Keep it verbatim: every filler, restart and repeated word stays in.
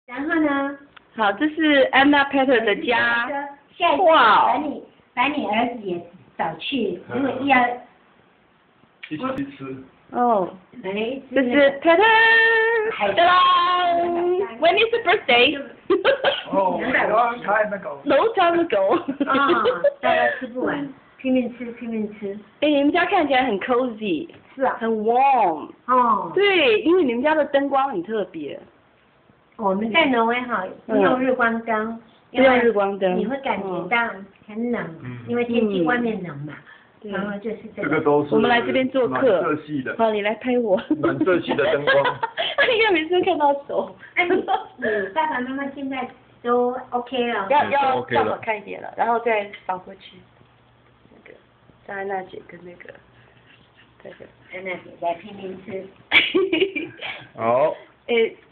然后呢？ 好，这是 Anna Peter 的家。 下一次哇把你把你儿子也找去，如果要一起去吃。 哦， 哎， 这是 Peter。Hello，When is the birthday？ Oh, long time ago. Long time ago. 啊，大家吃不完，拼命吃，拼命吃。 哎，你们家看起来很 cozy， 是啊， 很 warm。 哦， 对，因为你们家的灯光很特别。 我们在挪威哈，用日光灯， 用日光灯， 你会感觉到很冷，因为天气外面冷嘛。然后就是这个。 这个都是。 我们来这边做客。 暖色系的。 好，你来拍我。 暖色系的灯光。 你看每次看到手。 哎，你你爸爸妈妈现在都 OK 了。 要要照好看一点了，然后再放过去。那个，张安娜姐跟那个，这个。 安娜姐在拼命吃。 好。 诶。